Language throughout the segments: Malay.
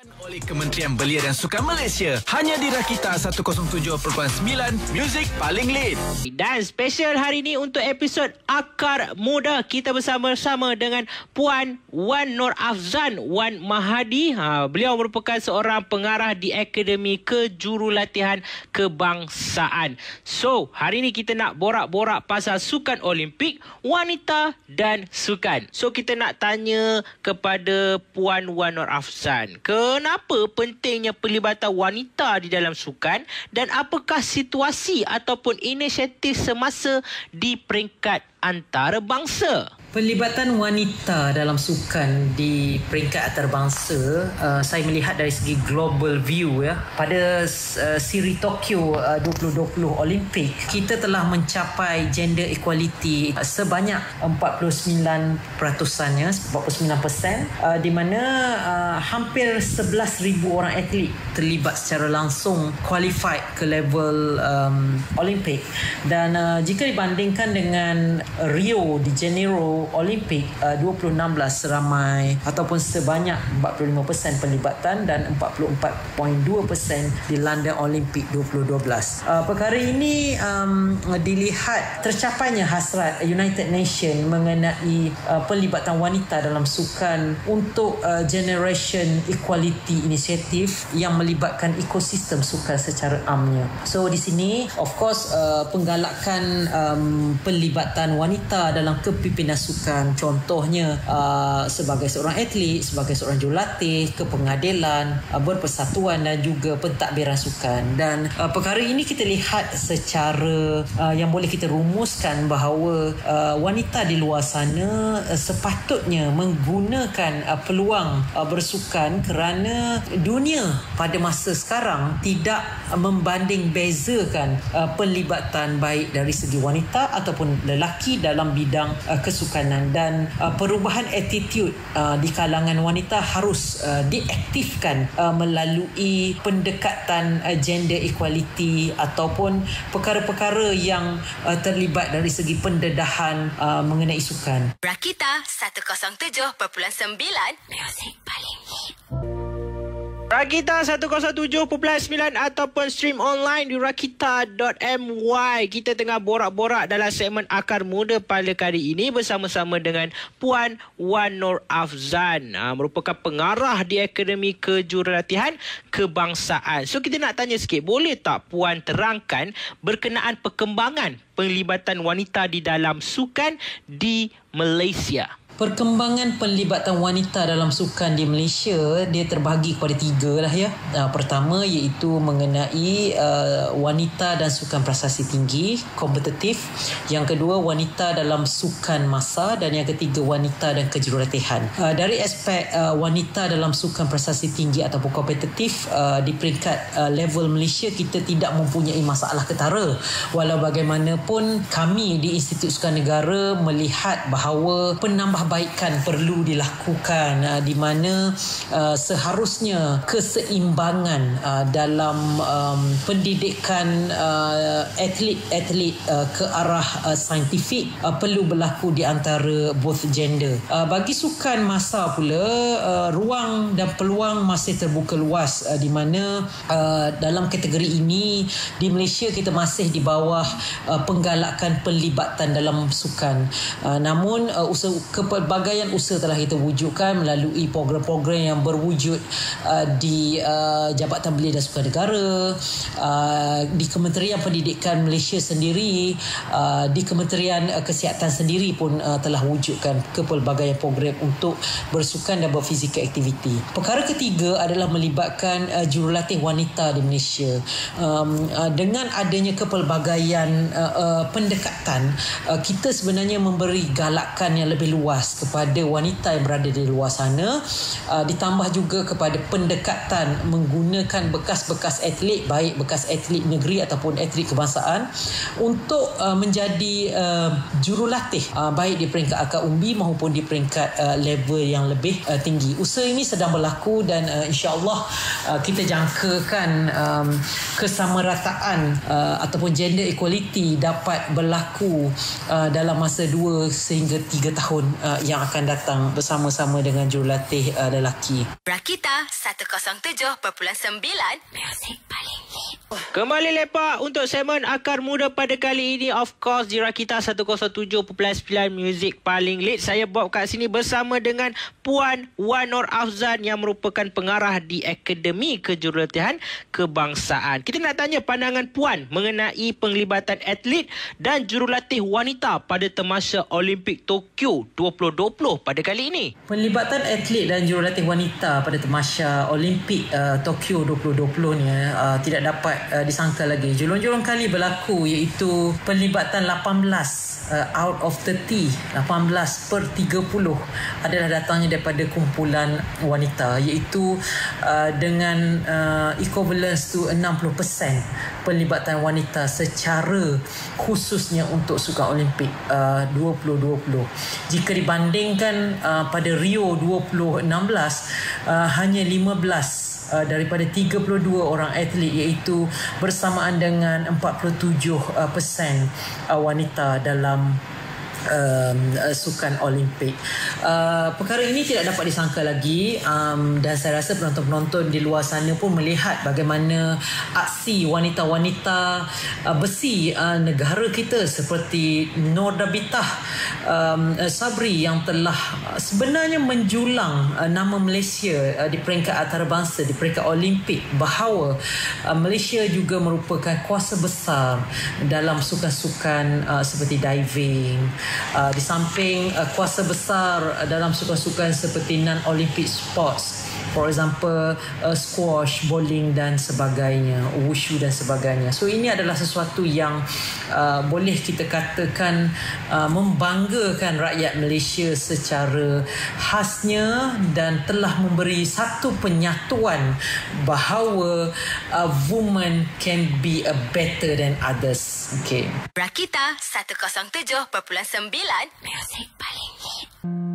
Oleh Kementerian Belia dan Sukan Malaysia, hanya di Rakita 107.9, muzik paling lead. Dan special hari ini untuk episod Akar Muda, kita bersama-sama dengan Puan Wan Nur Afzan Wan Mahadi. Beliau merupakan seorang pengarah di Akademi Kejurulatihan Kebangsaan. So, hari ini kita nak borak-borak pasal sukan Olimpik, wanita dan sukan. So, kita nak tanya kepada Puan Wan Nur Afzan, kenapa pentingnya pelibatan wanita di dalam sukan dan apakah situasi ataupun inisiatif semasa di peringkat antarabangsa? Pelibatan wanita dalam sukan di peringkat antarabangsa, saya melihat dari segi global view ya. Pada siri Tokyo 2020 Olimpik, kita telah mencapai gender equality sebanyak 49%-nya, 49%, di mana hampir 11,000 orang atlet terlibat secara langsung qualified ke level Olimpik. Dan jika dibandingkan dengan Rio de Janeiro Olimpik 2016, ramai ataupun sebanyak 45% pelibatan dan 44.2% di London Olimpik 2012. Perkara ini dilihat tercapainya hasrat United Nations mengenai pelibatan wanita dalam sukan untuk Generation Equality Initiative yang melibatkan ekosistem sukan secara amnya. So di sini of course penggalakan pelibatan wanita dalam kepimpinan sukan, contohnya sebagai seorang atlet, sebagai seorang jurulatih, kepengadilan, berpersatuan dan juga pentadbiran sukan. Dan perkara ini kita lihat secara yang boleh kita rumuskan bahawa wanita di luar sana sepatutnya menggunakan peluang bersukan kerana dunia pada masa sekarang tidak membanding bezakan pelibatan baik dari segi wanita ataupun lelaki dalam bidang kesukanan, dan perubahan attitude di kalangan wanita harus diaktifkan melalui pendekatan gender equality ataupun perkara-perkara yang terlibat dari segi pendedahan mengenai sukan. Rakita 107.9, muzik paling hit. Rakita 107.9 ataupun stream online di rakita.my. Kita tengah borak-borak dalam segmen Akar Muda pada kali ini bersama-sama dengan Puan Wan Nur Afzan, merupakan pengarah di Akademi Kejurulatihan Kebangsaan. So kita nak tanya sikit, boleh tak Puan terangkan berkenaan perkembangan pelibatan wanita di dalam sukan di Malaysia? Perkembangan pelibatan wanita dalam sukan di Malaysia, dia terbahagi kepada 3 lah ya. Pertama iaitu mengenai wanita dan sukan prestasi tinggi, kompetitif. Yang kedua, wanita dalam sukan massa, dan yang ketiga, wanita dan kejurulatihan. Dari aspek wanita dalam sukan prestasi tinggi ataupun kompetitif, di peringkat level Malaysia kita tidak mempunyai masalah ketara. Walau bagaimanapun kami di Institut Sukan Negara melihat bahawa penambahbaikan perlu dilakukan, di mana seharusnya keseimbangan dalam pendidikan atlet-atlet ke arah saintifik perlu berlaku di antara both gender. Bagi sukan massa pula, ruang dan peluang masih terbuka luas, di mana dalam kategori ini di Malaysia kita masih di bawah penggalakan pelibatan dalam sukan. Namun pelbagaian usaha telah kita wujudkan melalui program-program yang berwujud di Jabatan Belia dan Sukan Negara, di Kementerian Pendidikan Malaysia sendiri, di Kementerian Kesihatan sendiri pun telah wujudkan kepelbagaian program untuk bersukan dan berfizikal aktiviti. Perkara ketiga adalah melibatkan jurulatih wanita di Malaysia. Dengan adanya kepelbagaian pendekatan, kita sebenarnya memberi galakan yang lebih luas kepada wanita yang berada di luar sana, ditambah juga kepada pendekatan menggunakan bekas-bekas atlet, baik bekas atlet negeri ataupun atlet kebangsaan, untuk menjadi jurulatih baik di peringkat akar umbi maupun di peringkat level yang lebih tinggi. Usaha ini sedang berlaku dan insya-Allah kita jangkakan kesamarataan ataupun gender equality dapat berlaku dalam masa 2 sehingga 3 tahun yang akan datang bersama-sama dengan jurulatih lelaki. Rakita 107.9 Music paling hit. Kembali lepak untuk segmen Akar Muda pada kali ini. Of course, di Rakita 107.9 Music paling lead. Saya Bob kat sini bersama dengan Puan Wan Nur Afzan yang merupakan pengarah di Akademi Kejurulatihan Kebangsaan. Kita nak tanya pandangan Puan mengenai penglibatan atlet dan jurulatih wanita pada Tamasya Olimpik Tokyo 2020 pada kali ini. Penlibatan atlet dan jurulatih wanita pada Tamasya Olimpik Tokyo 2020 ni tidak dapat disangka lagi. Julung-julung kali berlaku iaitu penlibatan 18 out of 30, 18 per 30 adalah datangnya daripada kumpulan wanita, iaitu dengan equivalence to 60% penlibatan wanita secara khususnya untuk Sukan Olimpik 2020. Jika dibandingkan pada Rio 2016, hanya 15 daripada 32 orang atlet, iaitu bersamaan dengan 47% wanita dalam Sukan Olimpik. Perkara ini tidak dapat disangka lagi, dan saya rasa penonton-penonton di luar sana pun melihat bagaimana aksi wanita-wanita besi negara kita seperti Nur Dabitah Sabri yang telah sebenarnya menjulang nama Malaysia di peringkat antarabangsa, di peringkat Olimpik, bahawa Malaysia juga merupakan kuasa besar dalam sukan-sukan seperti diving. Di samping kuasa besar dalam sukan-sukan seperti non-Olympic sports, for example squash, bowling dan sebagainya, wushu dan sebagainya. So ini adalah sesuatu yang boleh kita katakan membanggakan rakyat Malaysia secara khasnya, dan telah memberi satu penyatuan bahawa women can be a better than others. Okay. Rakita 107.9 Music paling hit.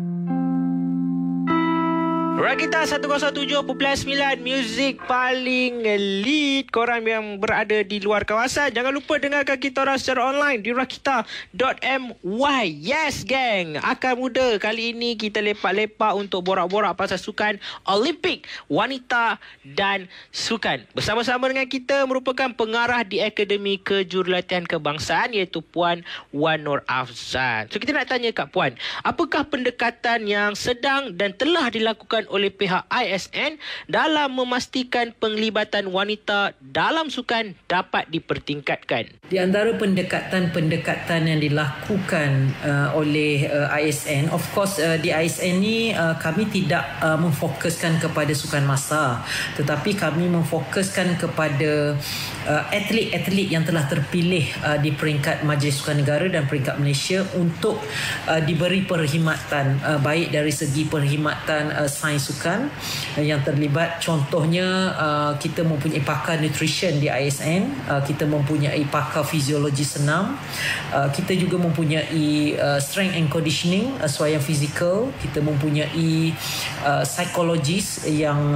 Rakita 107.9 Music paling lead. Korang yang berada di luar kawasan, jangan lupa dengarkan kita orang secara online di rakita.my. Yes gang, Akar Muda kali ini kita lepak-lepak untuk borak-borak pasal sukan Olimpik wanita dan sukan. Bersama-sama dengan kita merupakan pengarah di Akademi Kejurulatihan Kebangsaan, iaitu Puan Wan Nur Afzan. So kita nak tanya kat Puan, apakah pendekatan yang sedang dan telah dilakukan oleh pihak ISN dalam memastikan penglibatan wanita dalam sukan dapat dipertingkatkan? Di antara pendekatan-pendekatan yang dilakukan oleh ISN, of course di ISN ni kami tidak memfokuskan kepada sukan masa, tetapi kami memfokuskan kepada atlet-atlet yang telah terpilih di peringkat Majlis Sukan Negara dan peringkat Malaysia untuk diberi perkhidmatan, baik dari segi perkhidmatan sains sukan yang terlibat. Contohnya kita mempunyai pakar nutrition di ISN, kita mempunyai pakar fiziologi senam, kita juga mempunyai strength and conditioning, suaian fizikal, kita mempunyai psikologis yang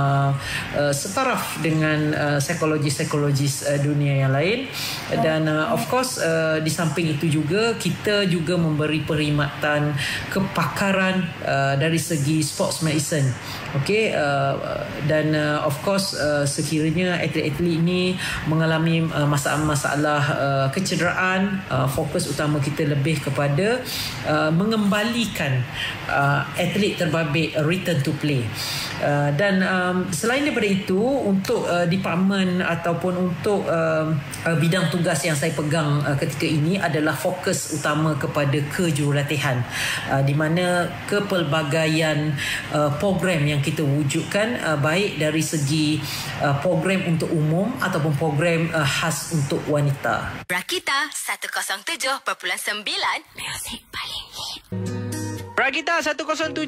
setaraf dengan psikologis dunia yang lain, dan of course di samping itu juga kita juga memberi perkhidmatan kepakaran dari segi sports medicine. Okay, dan of course sekiranya atlet-atlet ini mengalami masalah-masalah kecederaan, fokus utama kita lebih kepada mengembalikan atlet terbabit return to play. Dan selain daripada itu, untuk department ataupun untuk bidang tugas yang saya pegang ketika ini adalah fokus utama kepada kejurulatihan, di mana kepelbagaian program yang kita wujudkan, baik dari segi program untuk umum ataupun program khas untuk wanita. Rakita 107.9 Music paling hit. Rakita 107.9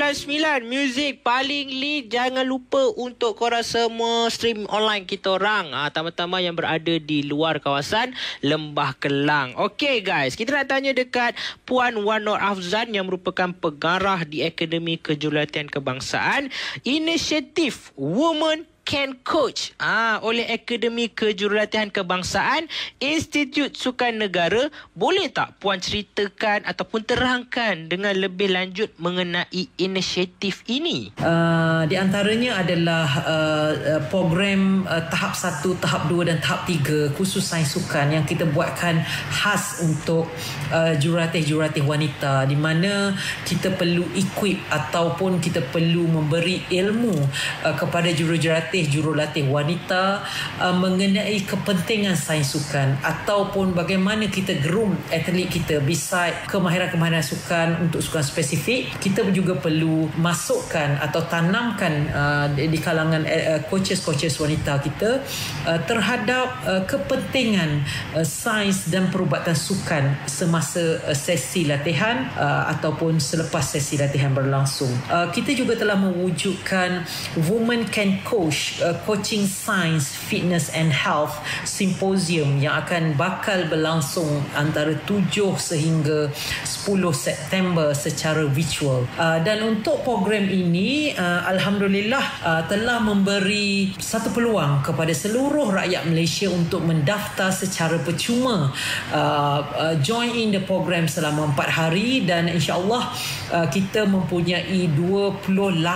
Music paling lead. Jangan lupa untuk korang semua stream online kita orang, terutama yang berada di luar kawasan Lembah Kelang. Okay guys, kita nak tanya dekat Puan Wan Nur Afzan yang merupakan pengarah di Akademi Kejurulatihan Kebangsaan. Inisiatif Women Can Coach oleh Akademi Kejurulatihan Kebangsaan Institut Sukan Negara. Boleh tak Puan ceritakan ataupun terangkan dengan lebih lanjut mengenai inisiatif ini? Di antaranya adalah program tahap 1, tahap 2 dan tahap 3 khusus sains sukan yang kita buatkan khas untuk jurulatih-jurulatih wanita, di mana kita perlu equip ataupun kita perlu memberi ilmu kepada jurulatih wanita mengenai kepentingan sains sukan ataupun bagaimana kita groom atlet kita. Beside kemahiran-kemahiran sukan untuk sukan spesifik, kita juga perlu masukkan atau tanamkan di kalangan coaches wanita kita terhadap kepentingan sains dan perubatan sukan semasa sesi latihan ataupun selepas sesi latihan berlangsung. Kita juga telah mewujudkan Women Can Coach Coaching Science, Fitness and Health Symposium yang akan bakal berlangsung antara 7 sehingga 10 September secara virtual. Dan untuk program ini alhamdulillah telah memberi satu peluang kepada seluruh rakyat Malaysia untuk mendaftar secara percuma join in the program selama 4 hari, dan insya-Allah kita mempunyai 28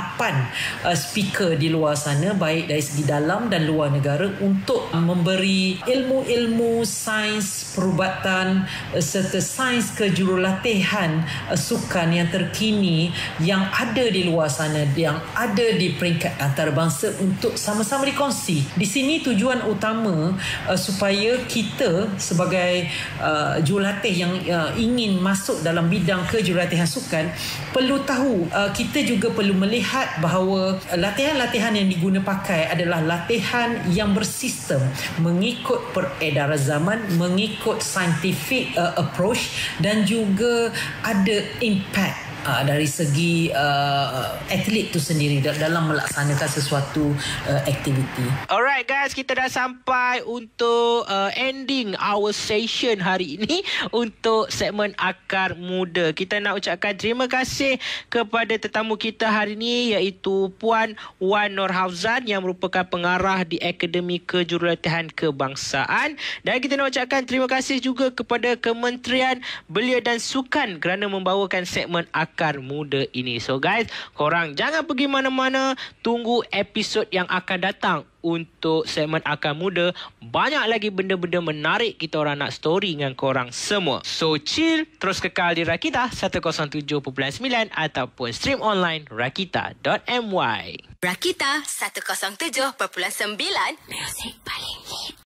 speaker di luar sana, baik dari segi dalam dan luar negara, untuk memberi ilmu-ilmu sains perubatan serta sains kejurulatihan sukan yang terkini yang ada di luar sana, yang ada di peringkat antarabangsa untuk sama-sama dikongsi. Di sini tujuan utama supaya kita sebagai jurulatih yang ingin masuk dalam bidang kejurulatihan sukan perlu tahu, kita juga perlu melihat bahawa latihan-latihan yang diguna pakai adalah latihan yang bersistem, mengikut peredaran zaman, mengikut scientific approach, dan juga ada impact dari segi atlet itu sendiri dalam melaksanakan sesuatu aktiviti. Alright guys, kita dah sampai untuk ending our session hari ini untuk segmen Akar Muda. Kita nak ucapkan terima kasih kepada tetamu kita hari ini, iaitu Puan Wan Nur Hafzan yang merupakan pengarah di Akademi Kejurulatihan Kebangsaan, dan kita nak ucapkan terima kasih juga kepada Kementerian Belia dan Sukan kerana membawakan segmen Akar Muda ini. So guys, korang jangan pergi mana-mana, tunggu episod yang akan datang untuk segmen Akar Muda. Banyak lagi benda-benda menarik kita orang nak story dengan korang semua. So chill, terus kekal di Rakita 107.9 ataupun stream online rakita.my. Rakita 107.9, Music paling hit.